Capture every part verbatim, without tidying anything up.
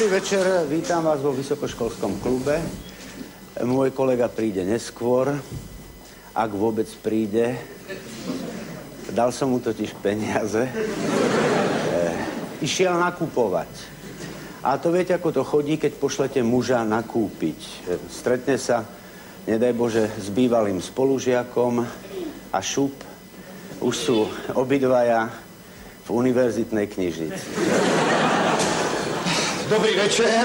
večer, vítam vás vo vysokoškolskom klube. Môj kolega príde neskôr, ak vôbec príde. Dal som mu totiž peniaze. E, išiel nakupovať. A to viete, ako to chodí, keď pošlete muža nakúpiť. E, stretne sa, nedaj Bože, s bývalým spolužiakom a šup, už sú obidvaja v univerzitnej knižnici. Dobrý večer.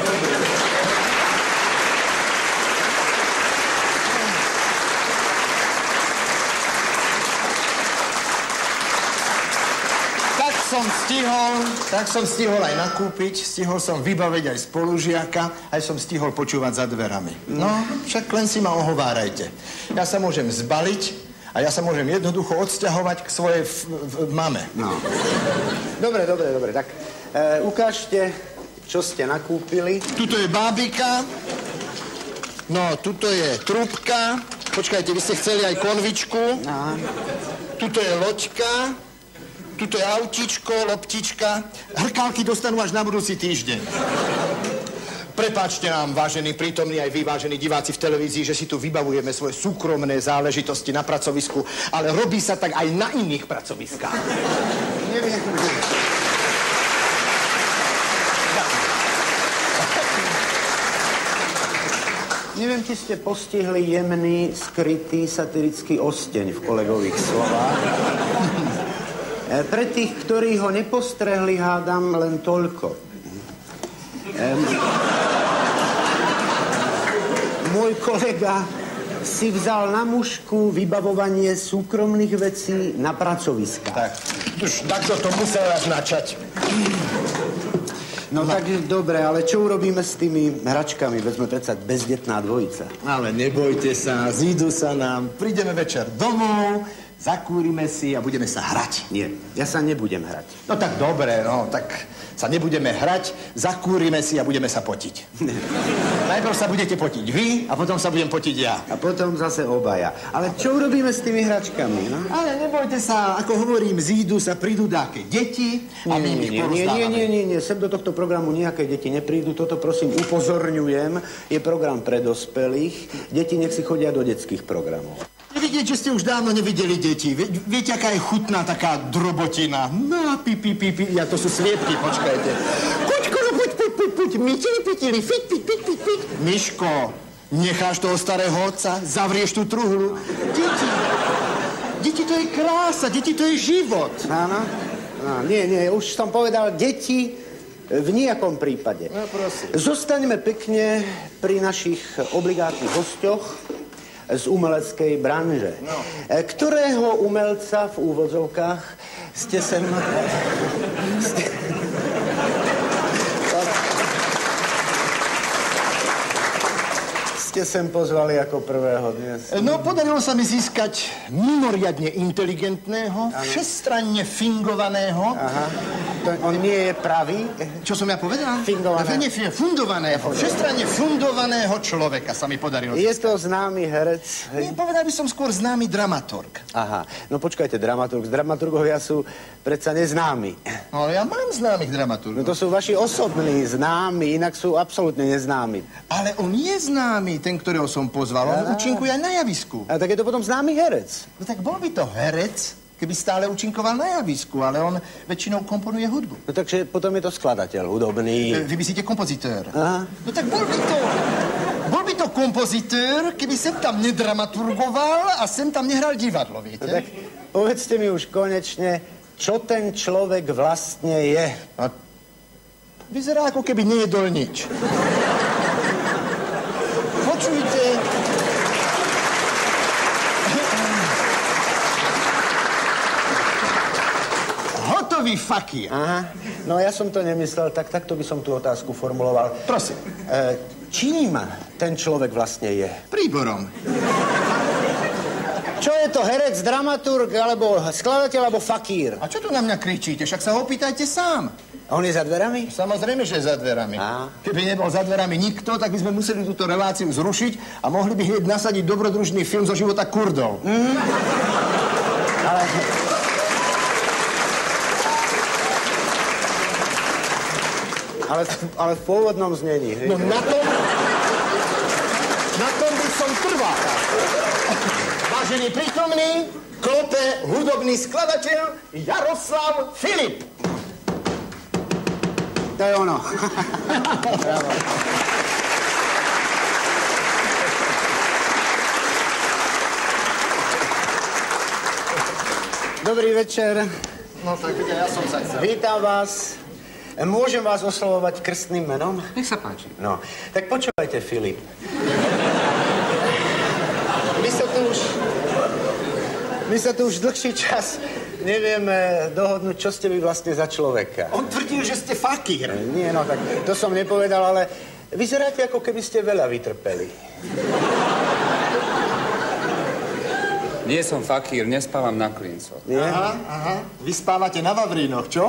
Tak som stihol, tak som stihol aj nakúpiť, stihol som vybaviť aj spolužiaka, aj som stihol počúvať za dverami. No, však len si ma ohovárajte. Ja sa môžem zbaliť a ja sa môžem jednoducho odsťahovať k svojej f- f- mame. No. Dobre, dobre, dobre, tak e, ukážte, čo ste nakúpili. Tuto je bábika. No, tuto je trúbka. Počkajte, vy ste chceli aj konvičku. Aha. Tuto je loďka. Tuto je autičko, loptička. Hrkálky dostanú až na budúci týždeň. Prepáčte nám, vážení prítomní, aj vy, vážení diváci v televízii, že si tu vybavujeme svoje súkromné záležitosti na pracovisku, ale robí sa tak aj na iných pracoviskách. Neviem. Neviem, či ste postihli jemný, skrytý, satirický osteň v kolegových slovách. E, pre tých, ktorí ho nepostrehli, hádam len toľko. E, môj kolega si vzal na mušku vybavovanie súkromných vecí na pracoviskách. Tak, už takto to musel raz načať. No, no tak dobre, ale čo urobíme s tými hračkami? Veď sme predsa bezdetná dvojica. Ale nebojte sa, zídu sa nám, prídeme večer domov, zakúrime si a budeme sa hrať. Nie, ja sa nebudem hrať. No tak dobre, no, tak sa nebudeme hrať, zakúrime si a budeme sa potiť. Najprv sa budete potiť vy a potom sa budem potiť ja. A potom zase obaja. Ale čo urobíme s tými hračkami, no? Ale nebojte sa, ako hovorím, zídu sa, prídu dáke deti a my im ich nie, nie, porozdávame. nie, nie, nie, sem do tohto programu nejaké deti neprídu, toto prosím upozorňujem, je program pre dospelých, deti nech si chodia do detských programov. Vidieť, že ste už dávno nevideli deti. Vie, viete, aká je chutná taká drobotina? No, pi, pi, pi, pi. Ja, to sú sliepky, počkajte. Kučko, no poď, poď, poď, poď. Mytili, pitili, fit, pit, pit, pit, pit. Miško, necháš toho starého otca, zavrieš tú truhlu. Deti, deti to je krása, deti to je život. Áno? No, nie, nie, už som povedal, deti v nejakom prípade. No, prosím. Zostaňme pekne pri našich obligátnych hosťoch z umeleckej branže. No. Ktorého umelca v úvodzovkách ste sem... ste... ste sem pozvali ako prvého dnes? No, podarilo sa mi získať mimoriadne inteligentného, všestranne fingovaného. Aha. To, on nie je pravý? Čo som ja povedal? Fingovaného. Nie, všestranne všestranne fundovaného človeka sa mi podarilo. Je to známy herec? Nie, povedal by som skôr známy dramaturg. Aha, no počkajte, dramaturg. Dramaturgovia sú predsa neznámi. No, ja mám známych dramaturgov. No to sú vaši osobní známi, inak sú absolútne neznámi. Ale on je známy, ten, ktorého som pozval. On Á. účinkuje aj na javisku. A tak je to potom známy herec. No tak bol by to herec, keby stále účinkoval na javisku, ale on väčšinou komponuje hudbu. No takže potom je to skladateľ hudobný. E, Vy myslíte kompozitér. Aha. No tak bol by to... Bol by to kompozitér, keby sem tam nedramaturgoval a sem tam nehral divadlo, viete? No tak povedzte mi už konečne, čo ten človek vlastne je. A vyzerá, ako keby nejedol nič. Počujte... Hotový fakír. Aha, no ja som to nemyslel, tak takto by som tú otázku formuloval. Prosím. E, čím ten človek vlastne je? Príborom. Čo je to, herec, dramaturg, alebo skladateľ, alebo fakír? A čo tu na mňa kričíte? Však sa ho opýtajte sám. A on je za dverami? Samozrejme, že je za dverami. Á. Keby nebol za dverami nikto, tak by sme museli túto reláciu zrušiť a mohli by hneď nasadiť dobrodružný film zo života Kurdov. Mm. Ale... Ale, ale v pôvodnom znení. Hej? No na tom... Na tom by som trval. Vážený prítomný, klope hudobný skladateľ Jaroslav Filip. To je ono. Bravo. Dobrý večer. No tak ja som sa chcel. Vítam vás. Môžem vás oslovovať krstným menom? Nech sa páči. No, tak počúvajte, Filip. My sa tu už... My sa tu už dlhší čas nevieme dohodnúť, čo ste vy vlastne za človeka. On tvrdil, že ste fakír. Nie, no tak to som nepovedal, ale vyzeráte, ako keby ste veľa vytrpeli. Nie som fakír, nespávam na klincoch. Nie? Aha, aha. Vy spávate na Vavrínoch, čo?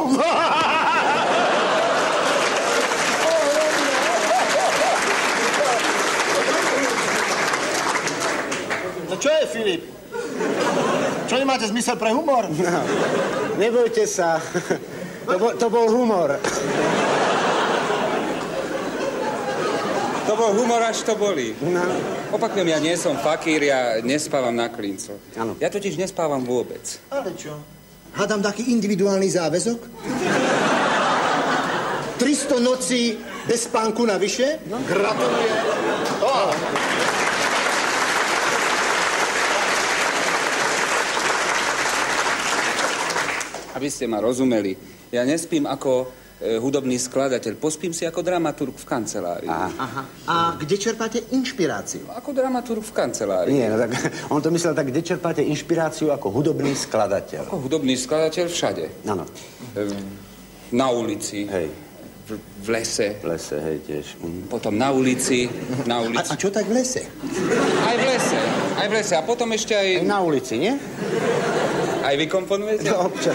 No čo je, Filip? Čo nemáte zmysel pre humor? No, nebojte sa. To bol, to bol humor. To bol humor, až to boli. No. Opakujem, ja nie som fakír, ja nespávam na klincoch. Áno. Ja totiž nespávam vôbec. Ale čo? Hádam taký individuálny záväzok? tristo nocí bez spánku navyše? No. Gratulujem. Oh. Aby ste ma rozumeli, ja nespím ako e, hudobný skladateľ, pospím si ako dramaturg v kancelárii. Aha. Aha. A kde čerpáte inšpiráciu? Ako dramaturg v kancelárii. Nie, no tak on to myslel tak, kde čerpáte inšpiráciu ako hudobný skladateľ. Ako hudobný skladateľ všade. Áno. E, na ulici, Hej, v, v lese, v lese, hej, tiež. Mhm. potom na ulici, A, na ulici. a čo tak v lese? Aj v lese, aj v lese. A potom ešte Aj aj... na ulici, nie? Aj vy komponujete? No, občas.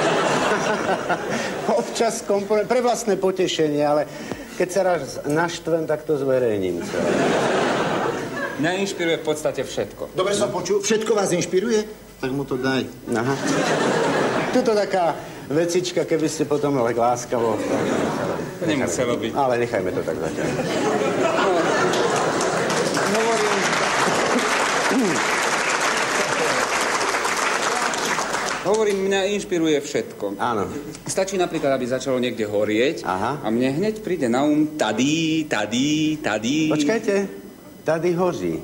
Občas komponujem pre vlastné potešenie, ale keď sa raz naštvem, tak to zverejním. Mňa inšpiruje v podstate všetko. Dobre som počul. Všetko vás inšpiruje? Tak mu to daj. Aha. Tuto taká vecička, keby ste potom len láskavo... To nemuselo byť. Ale nechajme to tak zatiaľ. Hovorím... Hovorím, mňa inšpiruje všetko. Áno. Stačí napríklad, aby začalo niekde horieť. Aha. A mne hneď príde na um tady, tady, tady. Počkajte, tady hoří.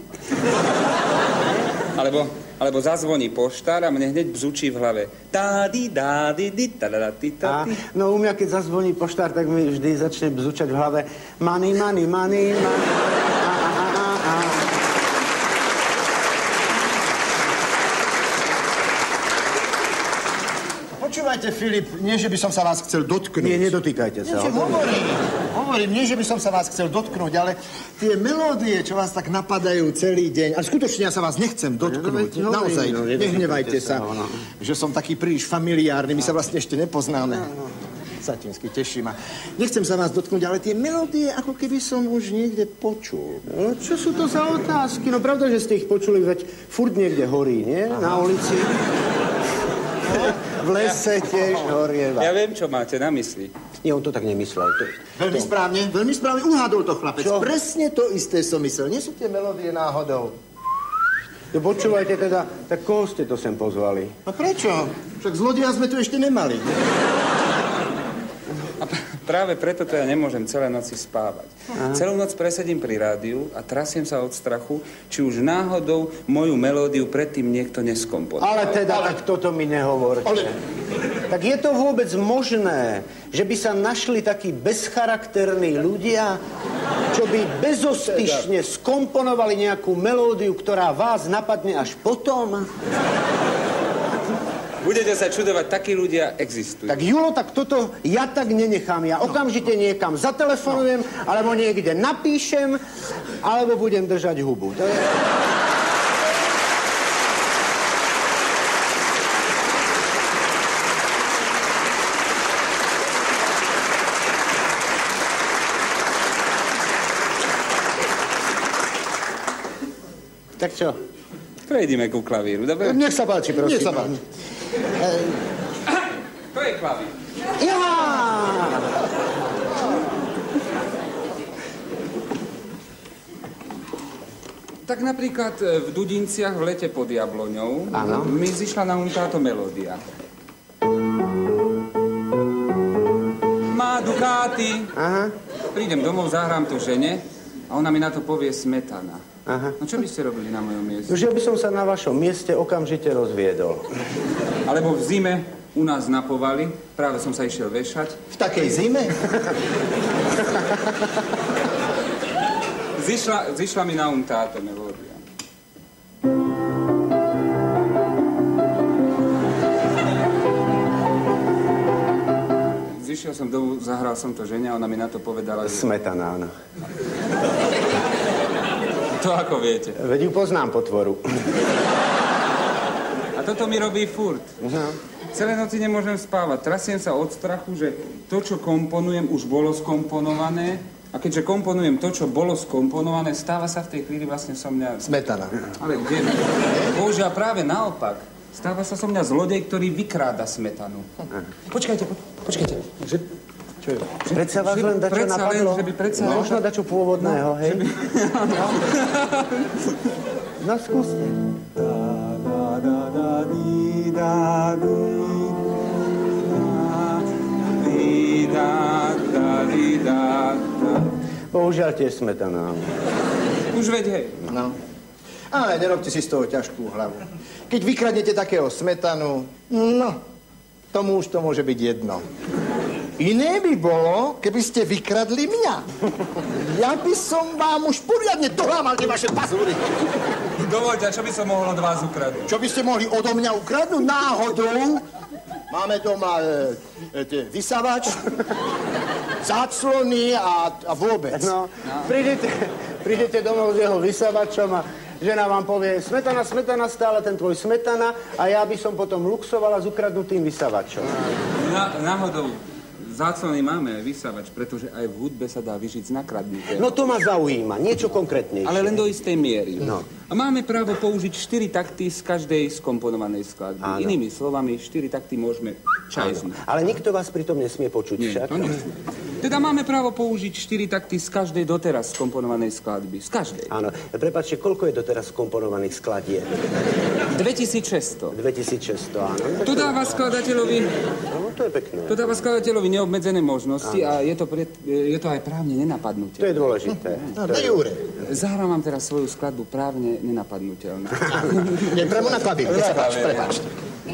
Alebo, alebo zazvoní poštár a mne hneď bzučí v hlave. Tady, dády, di, tadadati, A, tady. no u mňa, keď zazvoní poštár, tak mi vždy začne bzučať v hlave money, money, money, money. A, a, a, a, a. Počúvajte, Filip, nie, že by som sa vás chcel dotknúť. Nie, nedotýkajte Nie, sa. že hovorím, hovorím, nie, že by som sa vás chcel dotknúť, ale tie melódie, čo vás tak napadajú celý deň, ale skutočne ja sa vás nechcem dotknúť, No, no, naozaj, no, nehnevajte nedotýkajte sa, sa, no. že som taký príliš familiárny, my sa vlastne ešte nepoznáme. Satinsky, teší ma. Nechcem sa vás dotknúť, ale tie melódie, ako keby som už niekde počul. No, čo sú to za otázky? No pravda, že ste ich počuli, veď furt niekde horí, nie? Aha. Na ulici. V lese tiež horieva. Ja viem, čo máte na mysli. Nie, on to tak nemyslel. To... Veľmi správne, veľmi správne uhádol to chlapec. Čo? Presne to isté som myslel. Nie sú tie melódie náhodou. To počúvajte teda, tak koho ste to sem pozvali? A prečo? Však zlodeja sme tu ešte nemali. A p- práve preto to ja nemôžem celé noci spávať. Aha. Celú noc presedím pri rádiu a trasiem sa od strachu, či už náhodou moju melódiu predtým niekto neskomponoval. Ale teda, ale... tak toto mi nehovorte. Ale... Tak je to vôbec možné, že by sa našli takí bezcharakterní ľudia, čo by bezostyšne skomponovali nejakú melódiu, ktorá vás napadne až potom? Budete sa čudovať, takí ľudia existujú. Tak Julo, tak toto ja tak nenechám. Ja okamžite niekam zatelefonujem, alebo niekde napíšem, alebo budem držať hubu. To je... Tak čo? Prejdime ku klavíru, dobre? Nech sa páči, prosím. Nech sa páči. To je klavír. Ja! Tak napríklad v Dudinciach v lete pod Jabloňou Áno. mi zišla na um táto melódia. Má Ducati. Aha. Prídem domov, zahrám to žene a ona mi na to povie smetana. Aha. No čo by ste robili na mojom mieste? Už ja by som sa na vašom mieste okamžite rozviedol. Alebo v zime u nás na Povali, práve som sa išiel vešať. V takej zime? Zišla, zišla mi na um táto melódia. Zišiel som domov, zahral som to žene a ona mi na to povedala, že... Smetana, áno. To ako viete. Veď ju poznám potvoru. A toto mi robí furt. No. Celé noci nemôžem spávať. Trasiem sa od strachu, že to, čo komponujem, už bolo skomponované. A keďže komponujem to, čo bolo skomponované, stáva sa v tej chvíli vlastne som mňa... Smetana. Ale kde? Bohužiaľ práve naopak. Stáva sa som mňa zlodej, ktorý vykráda smetanu. Počkajte, po, počkajte. Že... Čo je? Predsa vás len dačo predsa len, napadlo? že by predsa len... Možno dačo pôvodného, No, hej? že by... No, skúste. Bohužiaľ tiež smetana. Už veď, hej. No. Ale nerobte si z toho ťažkú hlavu. Keď vykradnete takého smetanu, no, tomu už to môže byť jedno. Iné by bolo, keby ste vykradli mňa. Ja by som vám už poriadne dolámal tie vaše pazúry. Dovoľte, a čo by som mohol od vás ukradnúť? Čo by ste mohli odo mňa ukradnúť náhodou? Máme doma e, e, tie vysávač, záclony a, a vôbec. No, prídete, prídete domov s jeho vysávačom a žena vám povie, smetana, smetana, stále ten tvoj smetana a ja by som potom luxovala s ukradnutým vysávačom. Na, náhodou, záclony máme aj vysávač, pretože aj v hudbe sa dá vyžiť z nakradnutia. No to ma zaujíma, niečo konkrétnejšie. Ale len do istej miery. No. A máme právo použiť štyri takty z každej skomponovanej skladby. Áno. Inými slovami, štyri takty môžeme čajznúť. Ale nikto vás pritom nesmie počuť Nie, však. to nesmie. Teda máme právo použiť štyri takty z každej doteraz skomponovanej skladby. Z každej. Áno. Prepáčte, koľko je doteraz skomponovaných skladieb? dvetisícšesťsto. dvetisícšesťsto, áno. To dáva skladateľovi, No, to je pekné. to dáva skladateľovi neobmedzené možnosti a je to, pred, je to aj právne To nenapadnutelné. je dôležité. No, de jure. Zahrám vám teraz svoju skladbu právne nenapadnutelná. Nie, priamo na klavír, keď sa páči, prepáčte.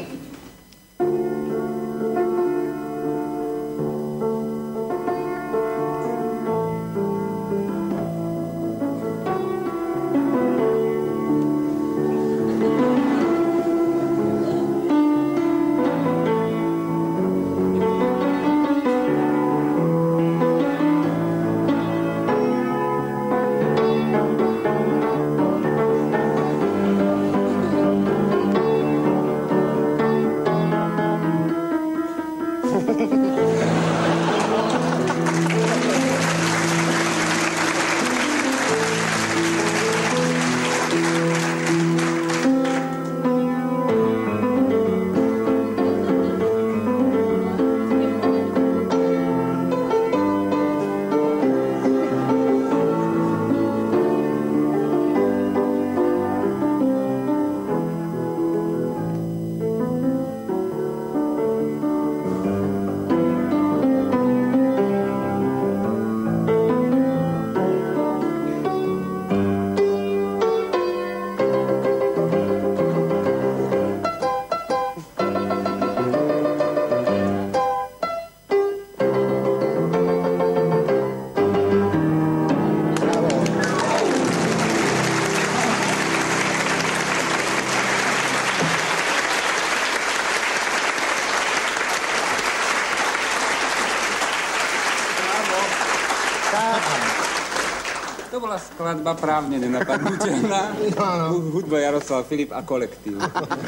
To bola skladba právne nenapadnutelná. Hudba Jaroslav Filip a kolektív.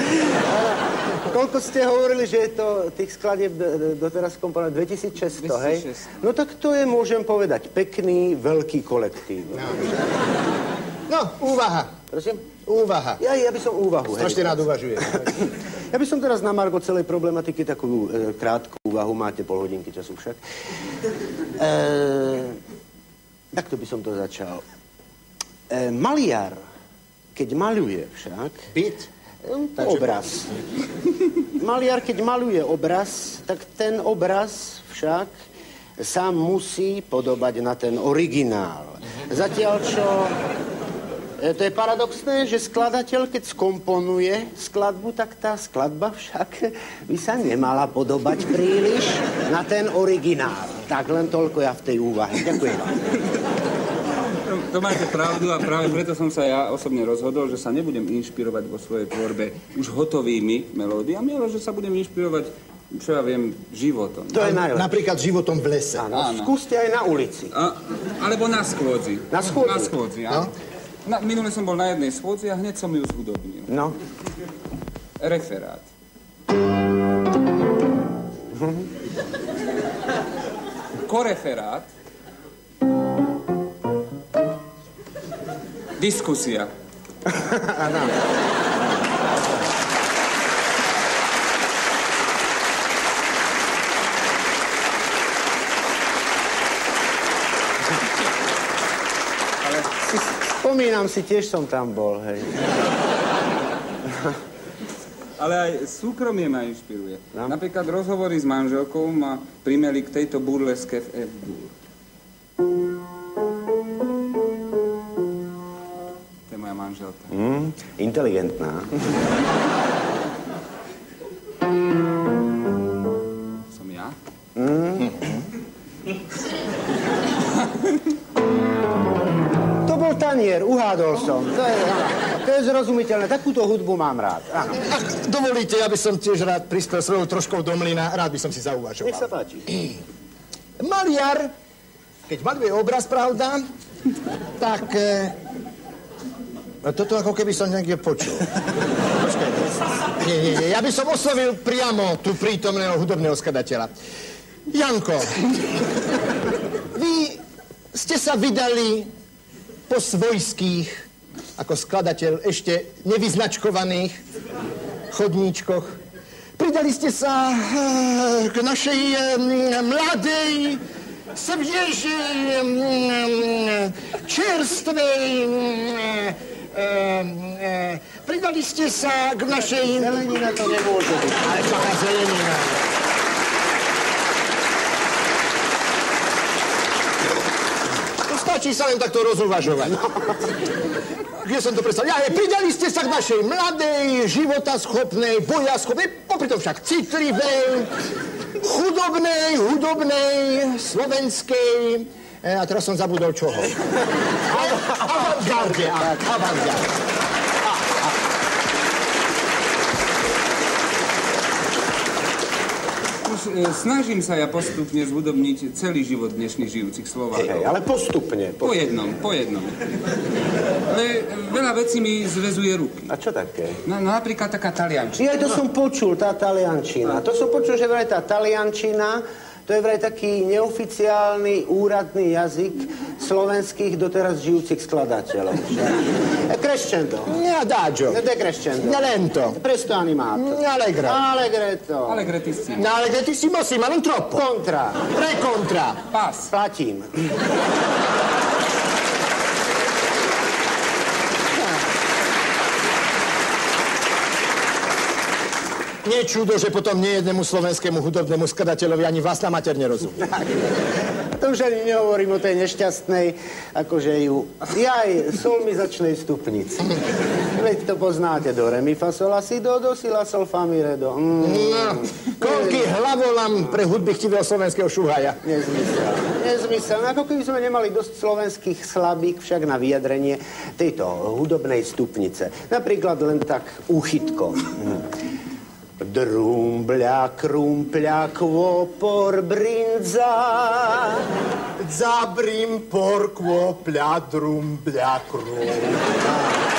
Koľko ste hovorili, že je to tých skladieb d- doteraz komponovaných? dvetisícšesťsto, hej? dvetisícšesťsto. No tak to je, môžem povedať, pekný, veľký kolektív. No, úvaha. Prosím? Úvaha. Ja, ja by som úvahu, hej. Strašne rád uvažuje. Ja by som teraz na margo celej problematiky takú e, krátku úvahu, máte pol hodinky času však. E, takto by som to začal. E, maliar keď maľuje však... Byt? Obraz. Maliar, keď maľuje obraz, tak ten obraz však sám musí podobať na ten originál. Zatiaľ, čo... To je paradoxné, že skladateľ, keď skomponuje skladbu, tak tá skladba však by sa nemala podobať príliš na ten originál. Tak len toľko ja v tej úvahe. Ďakujem vám. To, to máte pravdu a práve preto som sa ja osobne rozhodol, že sa nebudem inšpirovať vo svojej tvorbe už hotovými melódiami, ale že sa budem inšpirovať, čo ja viem, životom. To je najlepšie. Napríklad životom v lese. Áno, skúste aj na ulici. A, alebo na schôdzi. Na schôdzi? Na schôdzi, áno. No? Na, minule som bol na jednej schôdzi a hneď som ju zhudobnil. No. Referát. Koreferát. Diskusia. Áno. Spomínam si, tiež som tam bol, hej. Ale aj súkromie ma inšpiruje. No. Napríklad rozhovory s manželkou ma primeli k tejto burleske v F-dur. To je moja manželka. Mm, inteligentná. Som ja? Mm. To bol tanier, uhádol som. To je, to je zrozumiteľné. Takúto hudbu mám rád. Áno. Ak dovolíte, ja by som tiež rád prispel svojou troškou do mlyna. Rád by som si zauvažoval. Nech sa páči. Maliar, keď maľuje obraz, pravda, tak... E, toto ako keby som niekde počul. Počkajte. Nie, nie, nie. Ja by som oslovil priamo tu prítomného hudobného skladateľa. Janko, vy ste sa vydali po svojských, ako skladateľ ešte nevyznačkovaných chodníčkoch. Pridali ste sa k našej mladej, sviežej, čerstvej... Pridali ste sa k našej... Zelenina to nemôže byť. Ale taká zelenina. Stačí sa len takto rozuvažovať. Kde som to predstavil? Ja, pridali ste sa k našej mladej, životaschopnej, bojaschopnej, popri tom však citlivej, chudobnej, hudobnej, slovenskej... E, a teraz som zabudol čoho. Avantgarde, avantgarde. Snažím sa ja postupne zhudobniť celý život dnešných žijúcich Slovákov. Hej, ale postupne, postupne. Po jednom, po jednom. Ale veľa vecí mi zväzuje ruky. A čo také? No, no napríklad taká taliančina. Ja to som počul, tá taliančina. To som počul, že vraj tá taliančina, to je vraj taký neoficiálny, úradný jazyk slovenských doteraz žijúcich skladateľov. È crescendo. Ne adagio. Ed è crescendo. Ne lento. Presto animato. Ne allegro. Allegretto. Allegretissimo. Ne allegrettissimo sì, ma non troppo. Contra. Tre contra. Pas. Platím. Nie čudo, že potom nejednému slovenskému hudobnému skladateľovi ani vlastná mater nerozumie. To už ani nehovorím o tej nešťastnej, akože ju, jaj, solmizačnej stupnici. Veď to poznáte, do re, mi, fa, sol, la, si, do, do, si, la, sol, fa, mi, re, do. Mm. No, koľký hlavolam pre hudby chtivého slovenského šuhaja. Nezmysel. Nezmysel. Ako keby sme nemali dosť slovenských slabík však na vyjadrenie tejto hudobnej stupnice. Napríklad len tak úchytko. Hm. Drumbľa, krumpľa, kvopor, brinza. Zabrim, por, kvopľa, drumbľa, krumpľa.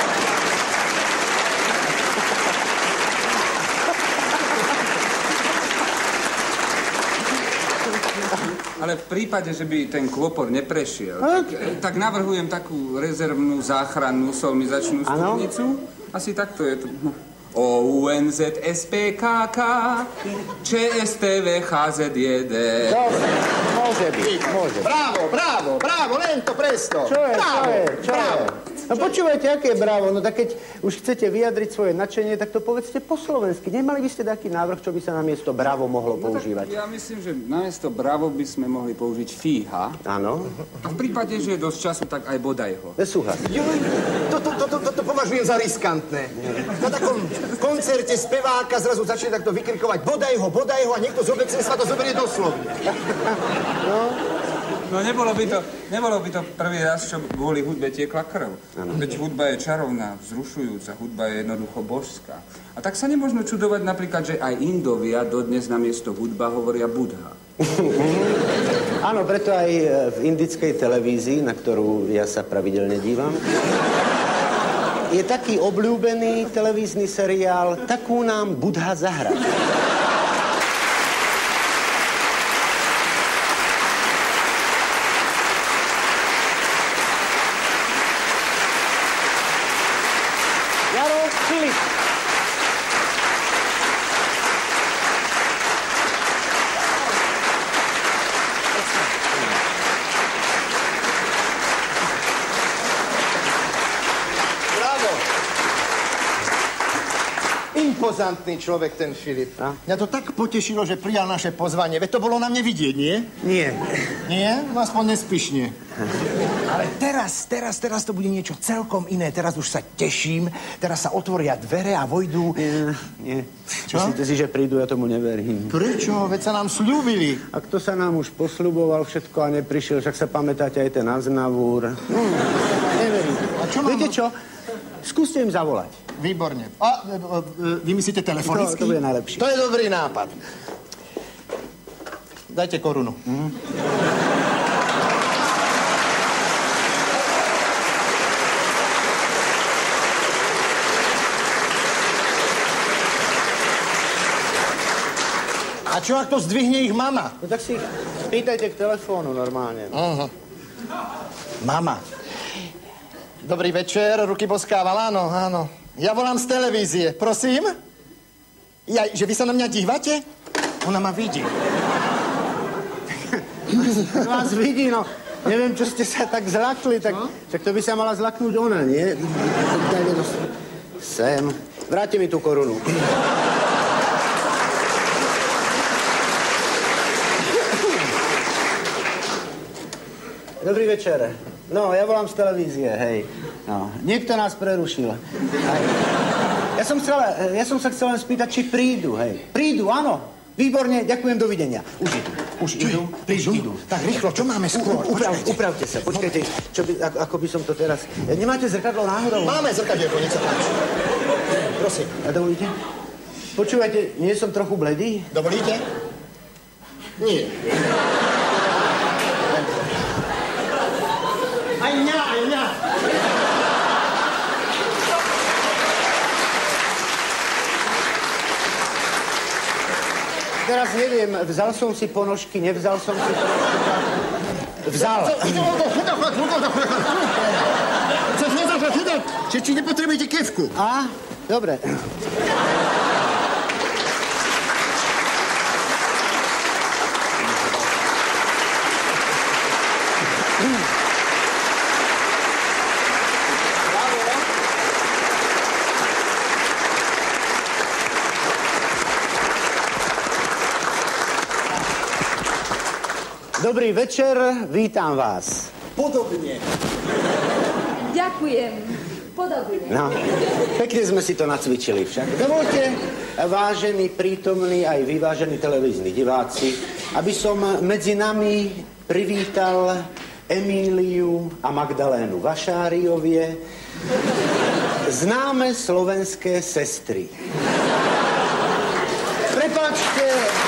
Ale v prípade, že by ten klopor neprešiel, tak, tak navrhujem takú rezervnú záchrannú solmizačnú stupnicu. Asi takto je to. O U N Z S P K K Č S T V H Z J D. Dobre, môže byť, môže. Bravo, bravo, bravo, lento, presto. Čo je, bravo, čo je, čo bravo. je? No počúvajte, aké je bravo, no tak keď už chcete vyjadriť svoje nadšenie, tak to povedzte po slovensky. Nemali by ste taký návrh, čo by sa namiesto bravo mohlo používať? No, ja myslím, že namiesto bravo by sme mohli použiť fíha. Áno. A v prípade, že je dosť času, tak aj bodaj ho. Nesúhlas. Toto to, to, to, to považujem za riskantné. Na takom koncerte speváka zrazu začne takto vykrikovať bodaj ho, bodaj ho a niekto z obecenstva to zoberie doslovne. No. No nebolo by to, nebolo by to prvý raz, čo kvôli hudbe tiekla krv. Ano. Veď hudba je čarovná, vzrušujúca, hudba je jednoducho božská. A tak sa nemôžno čudovať napríklad, že aj Indovia dodnes namiesto hudba hovoria Budha. Áno, preto aj v indickej televízii, na ktorú ja sa pravidelne dívam, je taký obľúbený televízny seriál Takú nám Budha zahra. Impozantný človek, ten Filip. A? Mňa to tak potešilo, že prijal naše pozvanie. Veď to bolo na mne vidieť, nie? Nie. Nie? No aspoň nespišne. Ale teraz, teraz, teraz to bude niečo celkom iné. Teraz už sa teším. Teraz sa otvoria dvere a vojdú... Nie, nie. Čo? Myslíte si, že prídu? Ja tomu neverím. Prečo? Veď sa nám sľúbili. A kto sa nám už posľuboval všetko a neprišiel, však sa pamätáte aj ten Aznavúr. Hm, neverím. A čo mám... Viete čo? Skúste im zavolať. Výborne. A e, e, vy myslíte telefonicky? To, to bude najlepšie. To je dobrý nápad. Dajte korunu. Mm. A čo, ak to zdvihne ich mama? No tak si ich pýtajte k telefónu normálne. Uh-huh. Mama. Dobrý večer, ruky boskával, áno, áno. Ja volám z televízie, prosím? Ja, že vy sa na mňa dívate? Ona ma vidí. Vás vidí, no. Neviem, čo ste sa tak zlakli, tak, no? Tak to by sa mala zlaknúť ona, nie? Sem. Vráte mi tú korunu. Dobrý večer. No, ja volám z televízie, hej. No, niekto nás prerušil. Hej. Ja som chcel, ja som sa chcel len spýtať, či prídu, hej. Prídu, áno. Výborne, ďakujem, dovidenia. Už idú, už idú, prídu, idú. Tak rýchlo, čo máme skôr? Uprav, upravte sa, počkajte, čo by, ako by som to teraz... Nemáte zrkadlo náhodou? Máme zrkadielko, nech sa páči. Prosím. A dovolíte? Počúvajte, nie som trochu bledý? Dovolíte? Nie. Aj mňa, aj mňa. Teraz neviem, vzal som si ponožky, nevzal som si ponožky. Vzal. Chceš nezačať chytať? Či, či nepotrebujete kefku? Á, dobre. Dobrý večer, vítam vás. Podobne. Ďakujem. Podobne. No, pekne sme si to nacvičili však. Dovolte, vážení prítomní aj vyvážení televízni diváci, aby som medzi nami privítal Emíliu a Magdalénu Vašáriovie, známe slovenské sestry. Prepáčte...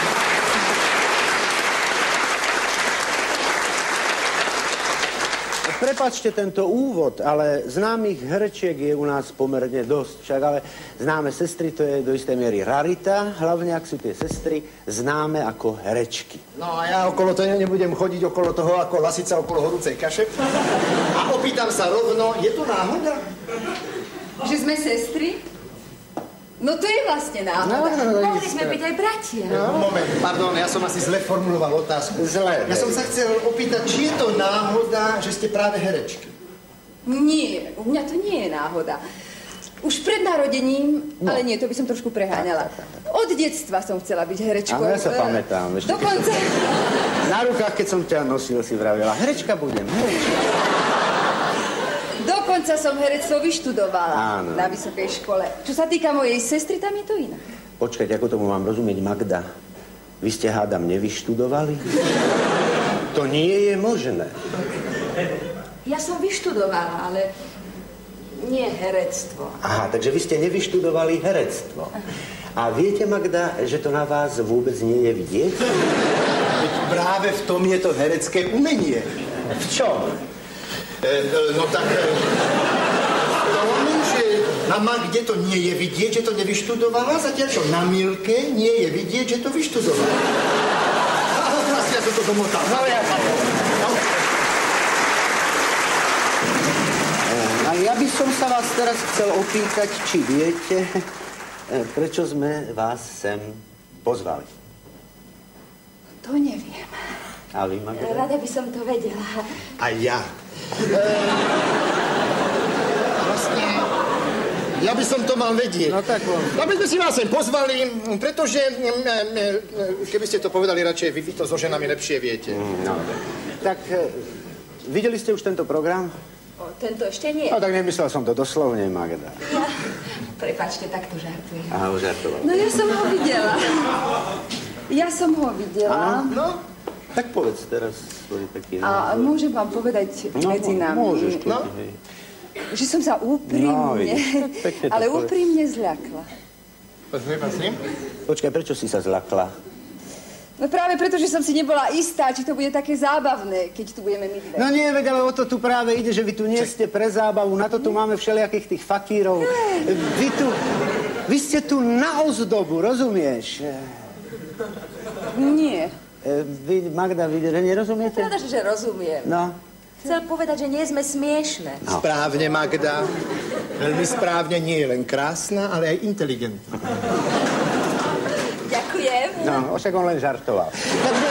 Prepáčte tento úvod, ale známych herčiek je u nás pomerne dosť. Však ale známe sestry, to je do istej miery rarita, hlavne ak sú tie sestry známe ako herečky. No a ja okolo toho nebudem chodiť okolo toho ako lasica okolo horúcej kaše. A opýtam sa rovno, je to náhoda? Že sme sestry? No to je vlastne náhoda. No, no, no, Mohli sme byť aj bratia. No. Moment, pardon, ja som asi zle formuloval otázku. Zle. Ja som sa chcel opýtať, či je to náhoda, že ste práve herečky? Nie, u mňa to nie je náhoda. Už pred narodením, no. ale nie, to by som trošku preháňala. Od detstva som chcela byť herečkou. Áno, ja sa pamätám. Ešte, Dokonca... Som... Na rukách, keď som ťa nosil, si vravila, herečka budem, herečka. Dokonca som herectvo vyštudovala Áno. na vysokej škole. Čo sa týka mojej sestry, tam je to inak. Počkajte, ako tomu mám rozumieť, Magda? Vy ste, hádam, nevyštudovali? To nie je možné. Ja som vyštudovala, ale nie herectvo. Aha, takže vy ste nevyštudovali herectvo. A viete, Magda, že to na vás vôbec nie je vidieť? Práve v tom je to herecké umenie. V čom? E, no tak... E, že na Magde to nie je vidieť, že to nevyštudovala, zatiaľ čo na Milke nie je vidieť, že to vyštudovala. A teraz ja som to domotal. No, ja Ja by som sa vás teraz chcel opýtať, či viete, prečo sme vás sem pozvali. To neviem. A vy, Magda? Rada by som to vedela. A ja. E, vlastne, ja by som to mal vedieť. No tak on. Aby sme si vás sem pozvali, pretože, keby ste to povedali radšej, vy, vy to so ženami lepšie viete. No, tak, videli ste už tento program? O, tento ešte nie. No tak nemyslel som to doslovne, Magda. Ja, prepáčte, tak to žartujem. Aha, už žartoval. No ja som ho videla. Ja som ho videla. Áno? No, tak povedz teraz svoj taký A názor. môžem vám povedať No, medzi nami, môžeš, no. že som sa úprimne, No, vidíš, tak pekne to ale povedz. úprimne zľakla. Počkaj, prečo si sa zľakla? No práve preto, že som si nebola istá, či to bude také zábavné, keď tu budeme my dve. No nie, veď, ale o to tu práve ide, že vy tu nie ste pre zábavu, na to tu máme všelijakých tých fakírov. Vy tu, vy ste tu na ozdobu, rozumieš? Nie. E, Vy, Magda, vy nerozumiete? Pravda, že rozumiem. No. Chcel povedať, že nie sme smiešne. No. Správne, Magda. Veľmi správne, nie je len krásna, ale aj inteligentná. Ďakujem. No, však on len žartoval. Takže...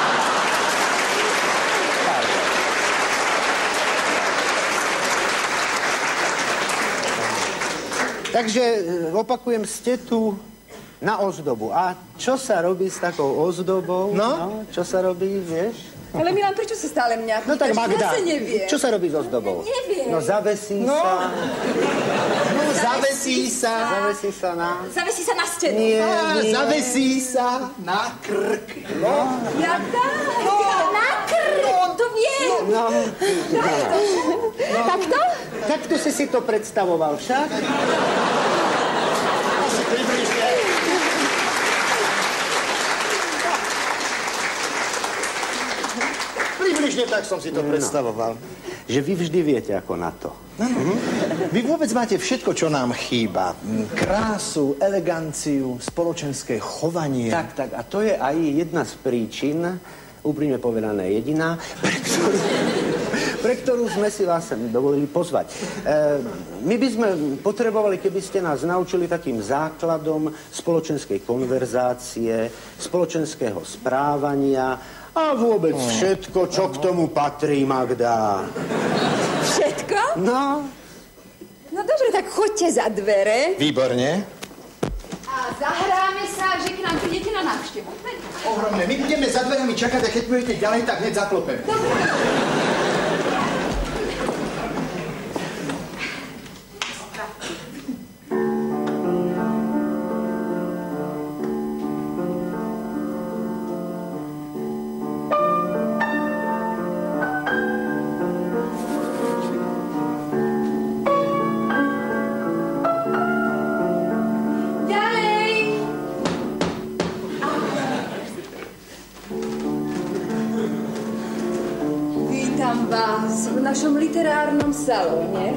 Takže opakujem, ste tu na ozdobu. A čo sa robí s takou ozdobou? No? no čo sa robí, vieš? Ale Milan, prečo sa stále mňa pýtaš? No tak Magda, Ja sa neviem. čo sa robí s ozdobou? Neviem. No zavesí No. sa. No, zavesí sa. Zavesí sa na... Zavesí sa na stenu. Nie, Á, nie. zavesí sa na krk. No. Ja tak. Na krk. To viem. No, Takto? takto si si to predstavoval však? Asi približne. Približne tak som si to predstavoval. Že vy vždy viete ako na to. Mhm. Vy vôbec máte všetko, čo nám chýba. Krásu, eleganciu, spoločenské chovanie. Tak, tak. A to je aj jedna z príčin, úprimne povedané jediná, pre ktorú, pre ktorú sme si vás sem dovolili pozvať. E, my by sme potrebovali, keby ste nás naučili takým základom spoločenskej konverzácie, spoločenského správania a vôbec všetko, čo k tomu patrí, Magda. Všetko? No, No dobre, tak choďte za dvere. Výborne. A zahráme sa, že k nám prídete na návštevu. Ohromné. My budeme za dverami čakať a keď budete ďalej, tak hneď zaklopeme. V našom literárnom salóne.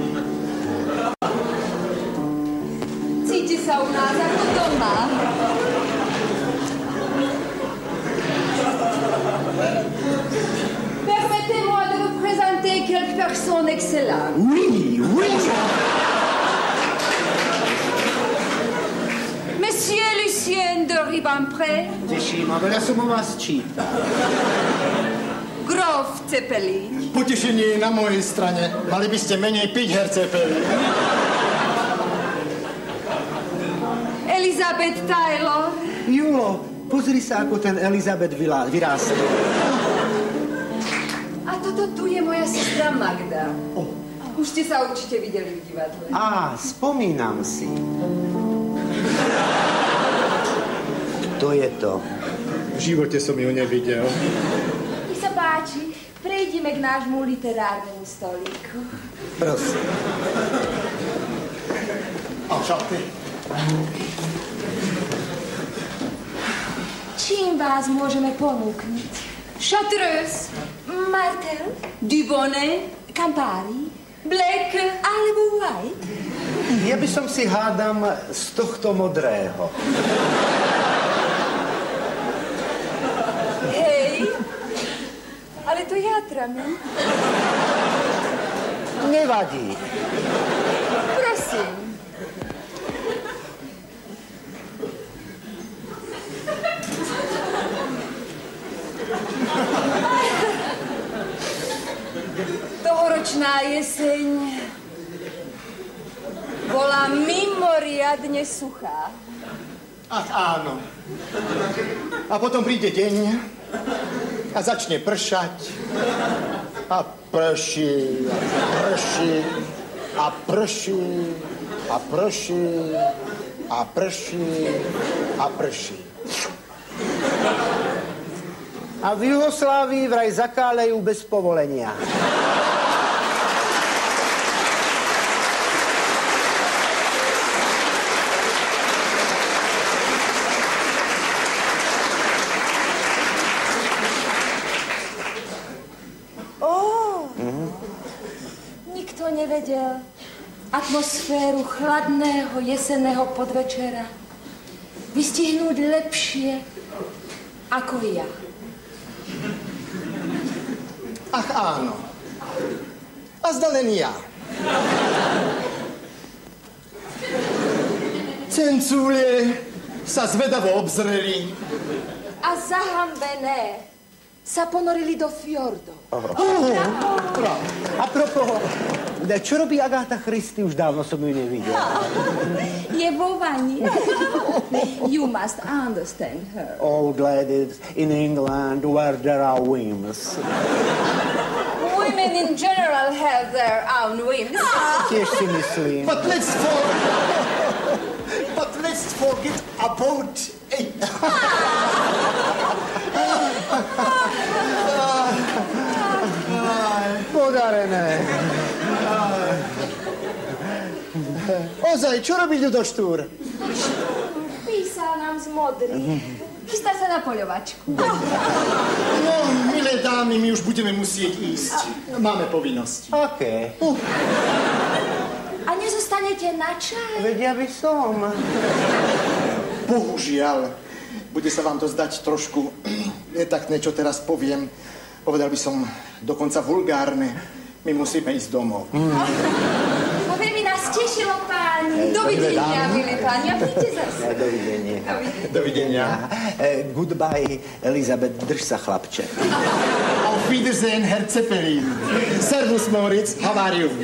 Cíti sa u nás ako doma. Permettez-moi de vous présenter quelques personnes excellentes. oui, oui. Monsieur Lucien de Ribempré, Teší ma, veľa som o vás čítal. Gros Prof. Cepelín. Potešenie je na mojej strane. Mali by ste menej piť, Herr Cepelín. Elizabeth Taylor. Julo, pozri sa, ako ten Elizabeth vyrástol. A toto tu je moja sestra Magda. Oh. Už ste sa určite videli v divadle. Á, spomínam si. Kto je to? V živote som ju nevidel. Nech sa páči, prejdime k nášmu literárnemu stolíku. Prosím. Enchanté. Čím vás môžeme ponúknuť? Chartreuse, Martel, Dubonnet, Campari, Black alebo White? Ja by som si hádam z tohto modrého. Hej, ale to játrame. Nevadí. Prosím. Tohoročná jeseň bola mimoriadne suchá. Ach áno. A potom príde deň a začne pršať. A prší, a prší, a prší, a prší, a prší, a prší. A v Juhoslávii vraj zakálejú bez povolenia. Ó, mm-hmm. Nikto nevedel atmosféru chladného jesenného podvečera vystihnúť lepšie ako ja. Ach áno. A zda len ja. Cencúlie sa zvedavo obzreli. A zahambené sa ponorili do fjordov. Oh. Oh. A propos, čo robí Agatha Christie? Už dávno som ju nevidel. Je vo vani. You must understand her. Old ladies in England where there are whims. Women in general have their own whims. Tiež si myslím. But let's for... But let's forget about it. Podarené. Ozaj, čo robí Ľudoštúr? Písal nám z modrých. Chystá sa na poľovačku. No, milé dámy, my už budeme musieť ísť. Máme povinnosti. Aké? Uh. A nezostanete na čaj? Vedia by som. Bohužiaľ, bude sa vám to zdať trošku netaktné, čo teraz poviem. Povedal by som dokonca vulgárne. My musíme ísť domov. Mm. No veľmi nás tešilo, páni. Dovidenia, milí páni. A príďte zase. Dovidenia. Dovidenia. Uh, goodbye, Elizabeth. Drž sa, chlapče. Auf Wiedersehen, Herr Cepelín. Servus, Moritz. How are you?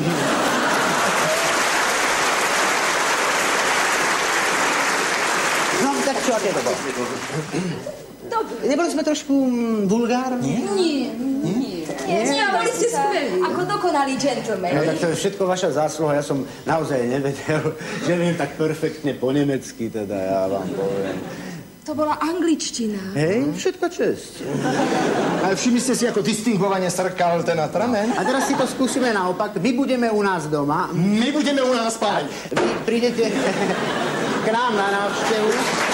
No, tak čo, aké to bolo? Dobre. Neboli sme trošku vulgárni? Nie, nie. Nie, nie, boli ste skvelí. Ako dokonalí gentlemen. No tak to je všetko vaša zásluha. Ja som naozaj nevedel, že viem tak perfektne po nemecky, teda ja vám poviem. To bola angličtina. Hej, všetko česť. Ale všimli ste si, ako distingovane srkal ten atramen? A teraz si to skúsime naopak. My budeme u nás doma. My budeme u nás spať. Vy prídete k nám na návštevu.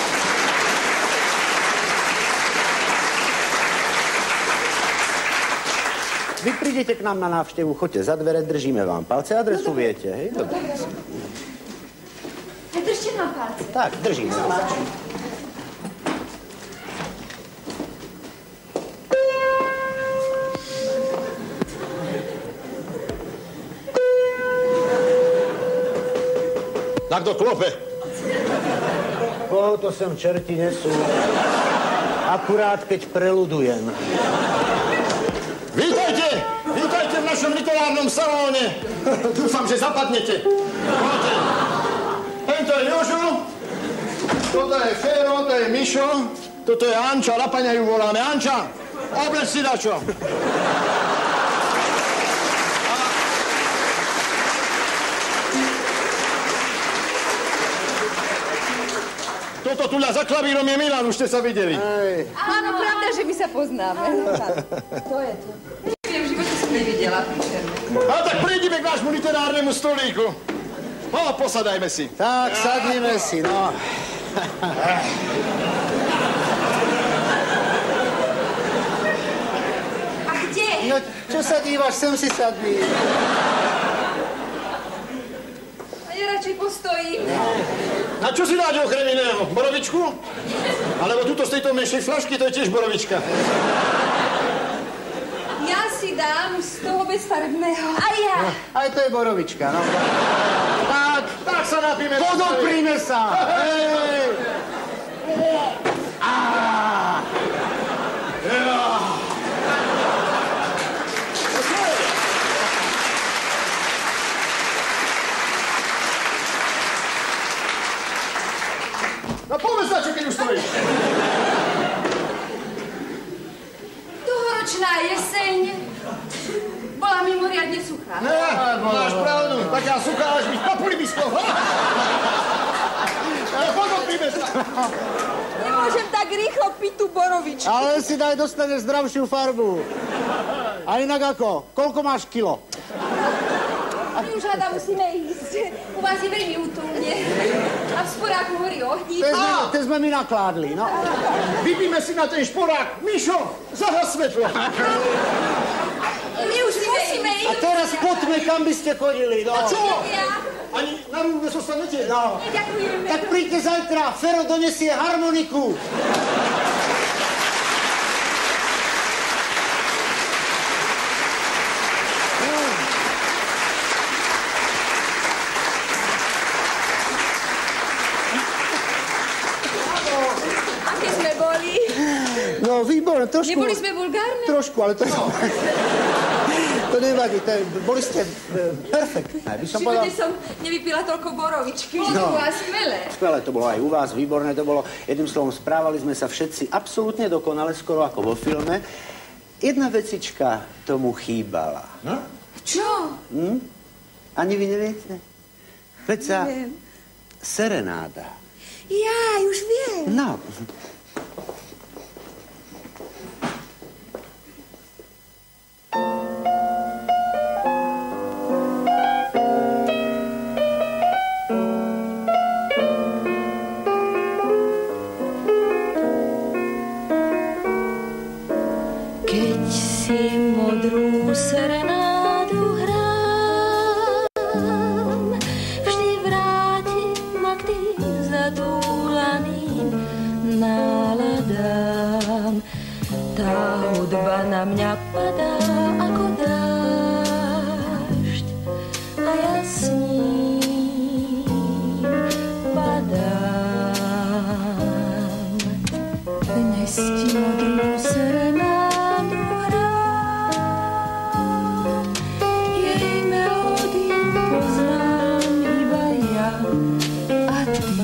Vy prídete k nám na návštevu, choďte za dvere, držíme vám palce, adresu viete, hej? Dobre. Držte nám palce. Tak, držíme vás. Tak kto klope? Koho to sem čerti nesú? Akurát, keď preludujem. našom literárnom salóne. Dúfam, že zapadnete. Poďte. Tento je Jožo, toto je Fero, to je Mišo, toto je Anča, Lapaňa ju voláme. Anča, obleč si dačo. Toto tuľa za klavírom je Milan, už ste sa videli. Aj. Áno, pravda, že my sa poznáme. To je to. Neviem, v živote som nevidela píšerné. A tak prídime k nášmu literárnemu stolíku. No, posadajme si. Tak, sadnime si, no. A kde? No, čo sa dívaš, sem si sadni. A ja radšej postojím. A čo si dáte okrem iného? Borovičku? Alebo tuto z tejto menšej flašky, to je tiež borovička. Ja si dám z toho bezfarebného. A ja. Aj to je borovička, no. Tak, Tak sa napíme. podopríme sa. Hej. Á. No povedz na čo, keď už stojíš. Tohoročná jeseň bola mimoriadne suchá. Ne, máš pravdu. Taká suchá, až mi kapuli by sklo. Ale podopíme sa. Nemôžem tak rýchlo piť tú borovičku. Ale si daj, dostaneš zdravšiu farbu. A inak ako? Koľko máš kilo? My už hľadá musíme ísť. U vás je veľmi útulne. A v sporáku horí ohník. Te sme, te sme mi nakládli, no. Vypíme si na ten šporák. Mišo, zahas svetlo. My už musíme ísť. A teraz poďme, kam by ste chodili, no. A čo? Ja. Ani na rúm nezostanete? No. Ďakujeme. Tak príďte zajtra, Fero donesie harmoniku. Aké sme boli? No, výborné, trošku... Neboli sme vulgárne? Trošku, ale to... To nevadí, to je, boli ste e, perfektné, by V som živote povedal. som nevypila toľko borovičky. Bolo to No. u vás skvelé. Skvelé to bolo aj u vás, výborné to bolo. Jedným slovom, správali sme sa všetci absolútne dokonale, skoro ako vo filme. Jedna vecička tomu chýbala. No? Čo? Hm? Ani vy neviete? Veď sa Neviem. serenáda. Ja, už viem. No. Keď si modrú serenádu hrám, vždy vráti ma k tým zatúlaným náladám. Tá hudba na mňa padá ako dážď a ja s ním padám. Dnes ti modrú serenádu hrám, jej melódiu poznám iba ja a ty.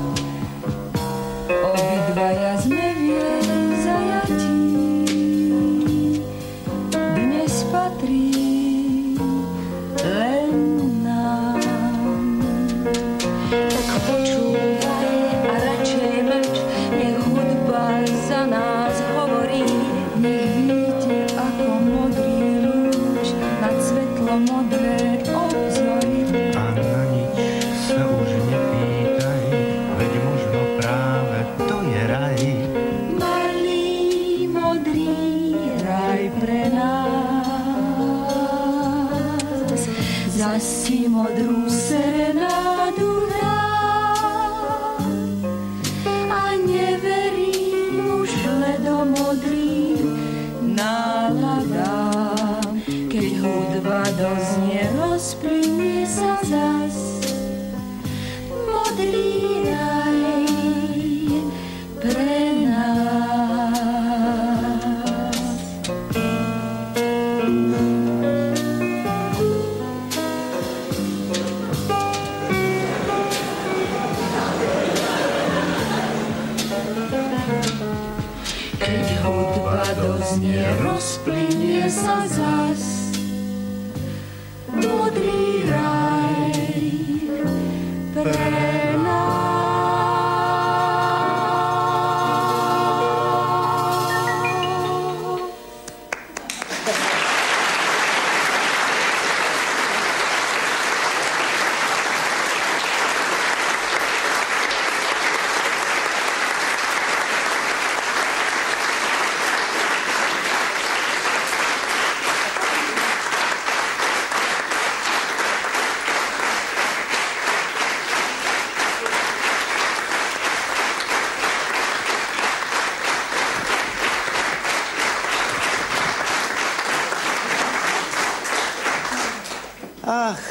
Obidvaja sme v jej zajatí, dnes patrí len nám. Tak počúvaj a radšej mlč, nech hudba za nás hovorí. Nech vidíte, ako modrý lúč nad svetlo modré obzory. A na nič sa už nepýtaj, veď možno práve to je raj. Malý modrý raj pre nás, zas si modrú serenádu hrám a neverím už ledomodrým náladám. Keď hudba doznie, rozplynie sa zas modrý raj pre nás. Ach,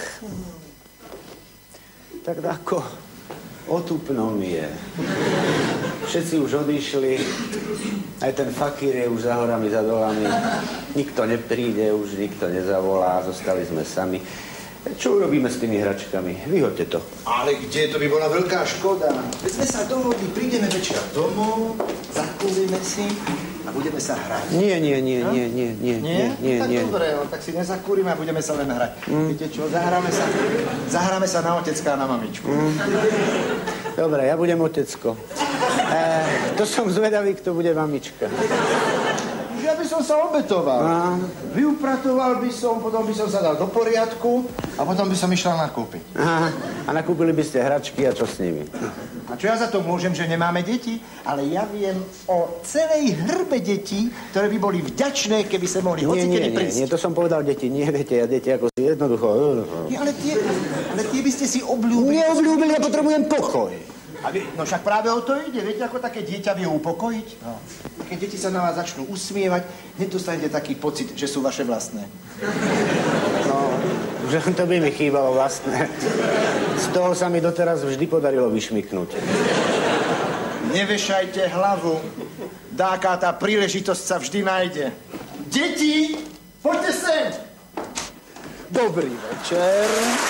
tak ako otupno mi je. Všetci už odišli, aj ten fakír je už za horami, za dolami. Nikto nepríde, už nikto nezavolá, zostali sme sami. Čo urobíme s tými hračkami? Vyhoďte to. Ale kde? To by bola veľká škoda. Veď sme sa dohodli, prídeme večer domov, zakúrime si a budeme sa hrať. Nie, nie, nie, nie, nie, nie, nie, nie, tak nie. dobre, no, tak si nezakúrime a budeme sa len hrať. Mm. Viete čo, zahráme sa, zahráme sa na otecka a na mamičku. Mm. Dobre, ja budem otecko. E, to som zvedavý, kto bude mamička. Ja by som sa obetoval. A? Vyupratoval by som, potom by som sa dal do poriadku a potom by som išiel nakúpiť. Aha. A nakúpili by ste hračky a čo s nimi? A čo ja za to môžem, že nemáme deti? Ale ja viem o celej hrbe detí, ktoré by boli vďačné, keby sa mohli hocikedy prísť. Nie, nie, to som povedal deti. Nie, viete, ja deti ako si jednoducho... Nie, ale tie, ale tie by ste si obľúbili. Neobľúbili, ja potrebujem pokoj. A vy, no však práve o to ide. Viete, ako také dieťa vie upokojiť? No. Keď deti sa na vás začnú usmievať, hneď dostanete taký pocit, že sú vaše vlastné. No, že to by mi chýbalo vlastné. Z toho sa mi doteraz vždy podarilo vyšmyknúť. Nevešajte hlavu. Dáká tá príležitosť sa vždy nájde. Deti, poďte sem! Dobrý večer.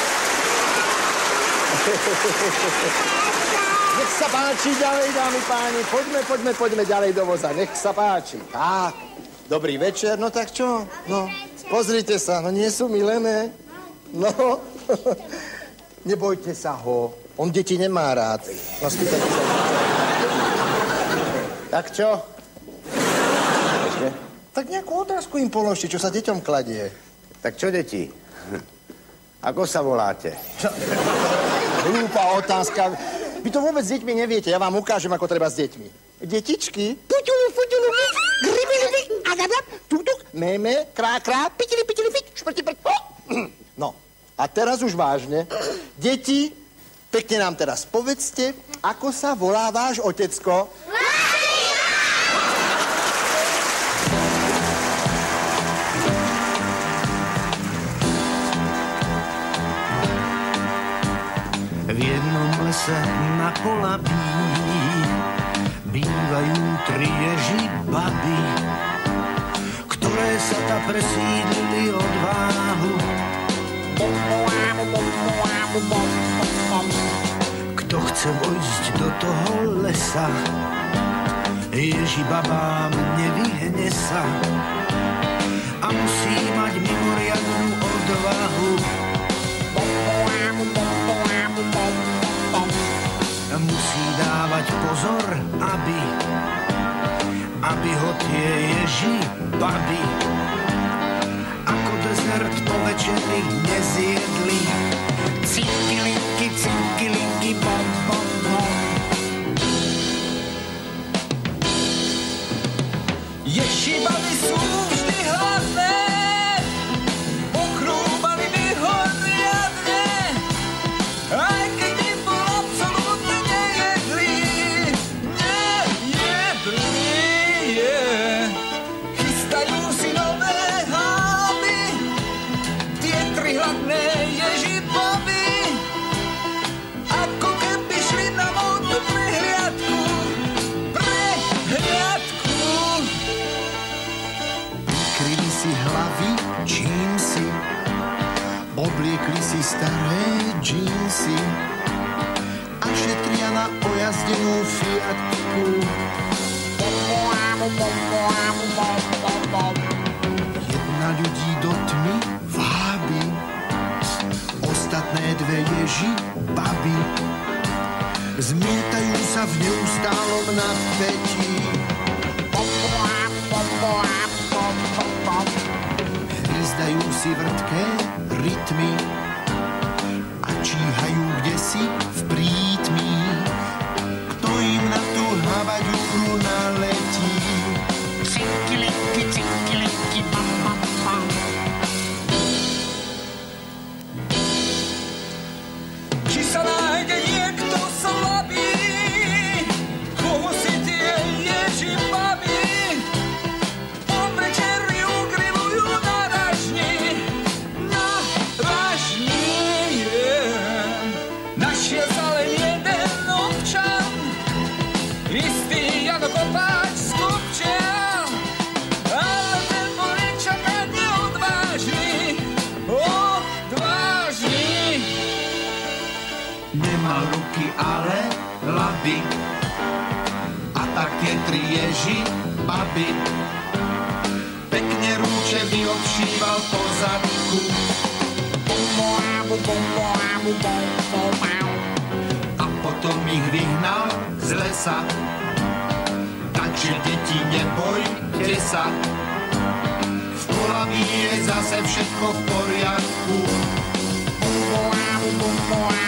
Nech sa páči ďalej, dámy páni. Poďme, poďme, poďme ďalej do voza. Nech sa páči. Tak, dobrý večer. No tak čo? No, pozrite sa, no nie sú milené. No, nebojte sa ho. On deti nemá rád. No, spýtajte sa. Tak čo? Ešte? Tak nejakú otázku im položte, čo sa deťom kladie. Tak čo, deti? Ako sa voláte? Hlúpa otázka. Vy to vôbec s deťmi neviete, ja vám ukážem, ako treba s deťmi. Detičky, puťulu, puťulu, gribili, agada, tutuk, meme, krá, krá, pitili, pitili, fit, šprti, prti, no, a teraz už vážne. Deti, pekne nám teraz povedzte, ako sa volá váš otecko? V jednom lese na Polabí bývajú tri ježi baby, ktoré sa ta presídlili odváhu. Kto chce vojsť do toho lesa, ježi babám nevyhne sa a musí mať mimoriadnu odvahu. Musí dávať pozor, aby, aby ho tie ježi baby ako dezert po večeri nezjedli. Cinkilinky, cinkilinky, bom, bom, bom. Ježi baby sú vždy hladné, ochrúbali by ho riadne, aj keď obliekli si staré džínsy a šetria na ojazdenú Fiatku. Jedna ľudí do tmy vábi, ostatné dve ježi baby zmietajú sa v neustálom napätí. Hvízdajú si vrtké rytmy a číhajú kdesi v prítmí. Kto im na tú havaďúru naletí? Cinkilinky, cinkilinky, bam, bam, bam. Či sa nájde niekto slabý, koho si tie ježi baví, po večeri ugrilujú na ražni, na ražni. Nemal ruky, ale laby. A tak tie tri ježi, baby. Pekne rúče vyobšíval po zadku. A potom ich vyhnal z lesa. Takže deti, nebojte sa. V Kolaví je zase všetko v poriadku.